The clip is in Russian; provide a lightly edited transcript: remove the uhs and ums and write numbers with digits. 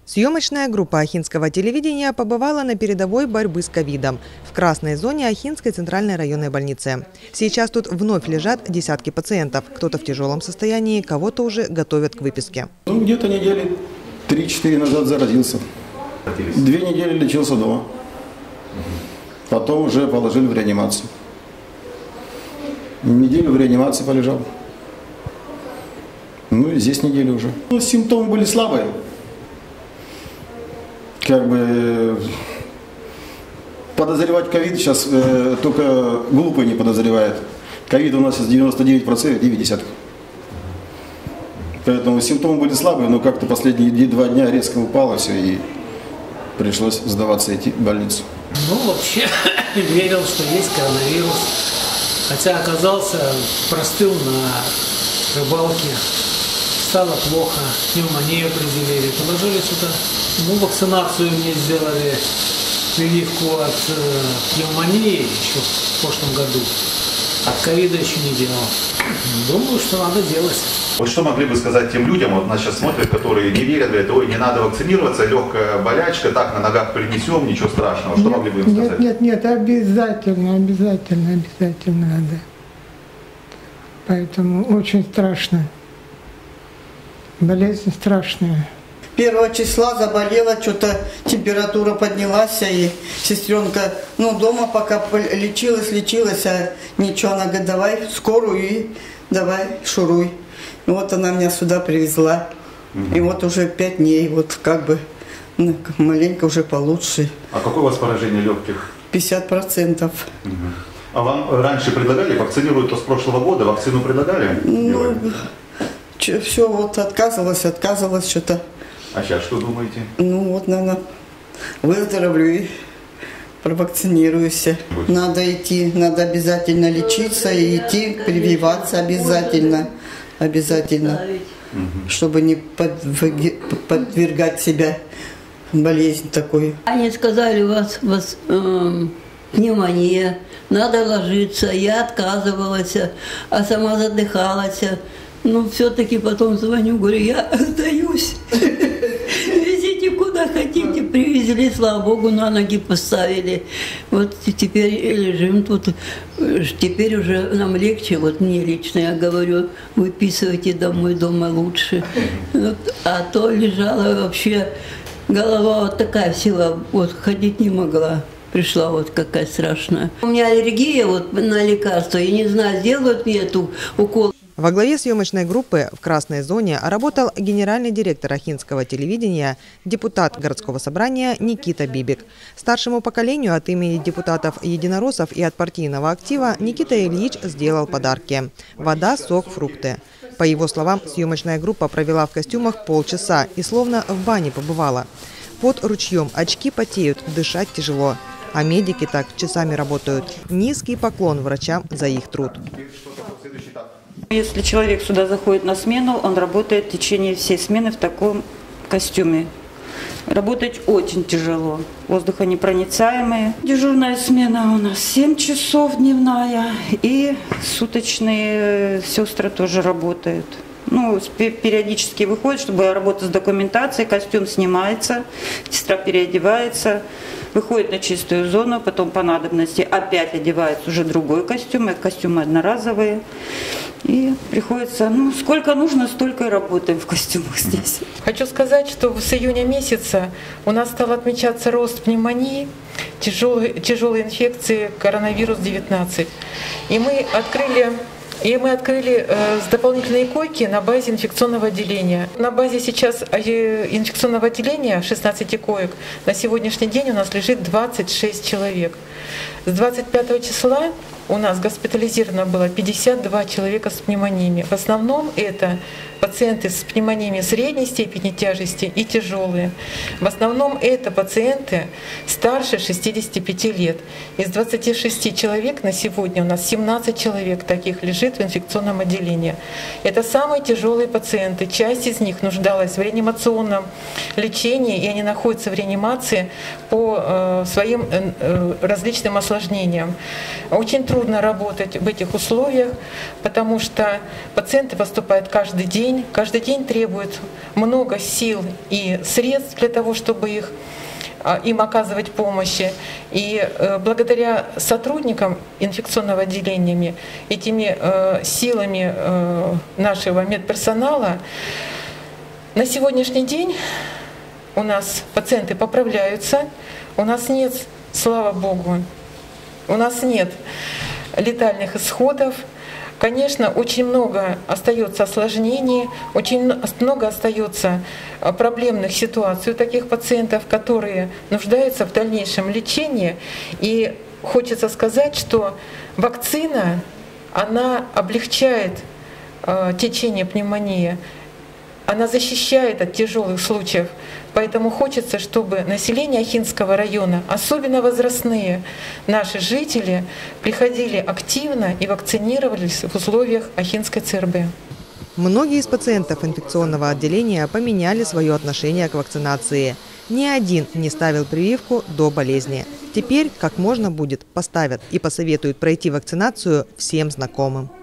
Съемочная группа Ахинского телевидения побывала на передовой борьбы с ковидом в красной зоне Ахинской центральной районной больницы. Сейчас тут вновь лежат десятки пациентов. Кто-то в тяжелом состоянии, кого-то уже готовят к выписке. Где-то недели 3-4 назад заразился. 2 недели лечился дома. Потом уже положили в реанимацию. Неделю в реанимации полежал. Ну и здесь неделю уже. Симптомы были слабые. Подозревать ковид сейчас только глупый не подозревает. Ковид у нас сейчас 99%, 9. Поэтому симптомы были слабые, но как-то последние 2 дня резко упало все и пришлось сдаваться, идти в больницу. Ну, вообще верил, что есть коронавирус. Хотя оказался, простыл на рыбалке. Стало плохо, пневмонию определили, положили сюда. Ну, вакцинацию мне сделали, прививку от пневмонии еще в прошлом году. От ковида еще не делал. Думаю, что надо делать. Вот что могли бы сказать тем людям, вот нас сейчас смотрят, которые не верят, говорят, ой, не надо вакцинироваться, легкая болячка, так на ногах перенесем, ничего страшного. Что могли бы им сказать? Нет, обязательно надо. Поэтому очень страшно. Болезнь страшная. 1 числа заболела, что-то температура поднялась, и сестренка, дома пока лечилась, а ничего, она говорит, давай в скорую и давай шуруй. И вот она меня сюда привезла, и вот уже 5 дней, маленько уже получше. А какое у вас поражение легких? 50%. А вам раньше предлагали, вакцинировать то с прошлого года, вакцину предлагали? Все, отказывалась что-то. А сейчас что думаете? Наверное, выздоровлю и провакцинируюсь. Надо идти, надо обязательно лечиться и идти, прививаться обязательно, чтобы не подвергать себя болезни такой. Они сказали, у вас пневмония, надо ложиться. Я отказывалась, а сама задыхалась. Но все-таки потом звоню, говорю, я сдаюсь. Везите куда хотите. Привезли, слава Богу, на ноги поставили. Вот теперь лежим тут. Теперь уже нам легче. Вот мне лично, я говорю, выписывайте домой, дома лучше. А то лежала вообще, голова вот такая сила, ходить не могла. Пришла какая страшная. У меня аллергия на лекарства. Я не знаю, сделают мне эту укол. Во главе съемочной группы в красной зоне работал генеральный директор Ахинского телевидения, депутат городского собрания Никита Бибик. Старшему поколению от имени депутатов-единороссов и от партийного актива Никита Ильич сделал подарки – вода, сок, фрукты. По его словам, съемочная группа провела в костюмах полчаса и словно в бане побывала. Под ручьем, очки потеют, дышать тяжело. А медики так часами работают. Низкий поклон врачам за их труд. Если человек сюда заходит на смену, он работает в течение всей смены в таком костюме. Работать очень тяжело. Воздухонепроницаемые. Дежурная смена у нас 7 часов дневная. И суточные сестры тоже работают. Периодически выходит, чтобы работать с документацией. Костюм снимается, сестра переодевается. Выходит на чистую зону, потом по надобности опять одевается уже другой костюм. Это костюмы одноразовые. И приходится, сколько нужно, столько и работаем в костюмах здесь. Хочу сказать, что с июня месяца у нас стал отмечаться рост пневмонии, тяжелой инфекции коронавирус-19. И мы открыли дополнительные койки на базе инфекционного отделения. На базе сейчас инфекционного отделения 16 коек. На сегодняшний день у нас лежит 26 человек. С 25 числа у нас госпитализировано было 52 человека с пневмониями. В основном это пациенты с пневмониями средней степени тяжести и тяжелые. В основном это пациенты старше 65 лет. Из 26 человек на сегодня у нас 17 человек таких лежит в инфекционном отделении. Это самые тяжелые пациенты. Часть из них нуждалась в реанимационном лечении, и они находятся в реанимации по своим различным осложнениям. Очень трудно трудно работать в этих условиях, потому что пациенты поступают каждый день требует много сил и средств для того, чтобы им оказывать помощь. И благодаря сотрудникам инфекционного отделения, этими силами нашего медперсонала, на сегодняшний день у нас пациенты поправляются, у нас нет, слава Богу, у нас нет летальных исходов. Конечно, очень много остается осложнений, очень много остается проблемных ситуаций у таких пациентов, которые нуждаются в дальнейшем лечении. И хочется сказать, что вакцина, она облегчает течение пневмонии, она защищает от тяжелых случаев. Поэтому хочется, чтобы население Ахинского района, особенно возрастные наши жители, приходили активно и вакцинировались в условиях Ахинской ЦРБ. Многие из пациентов инфекционного отделения поменяли свое отношение к вакцинации. Ни один не ставил прививку до болезни. Теперь, как можно будет, поставят и посоветуют пройти вакцинацию всем знакомым.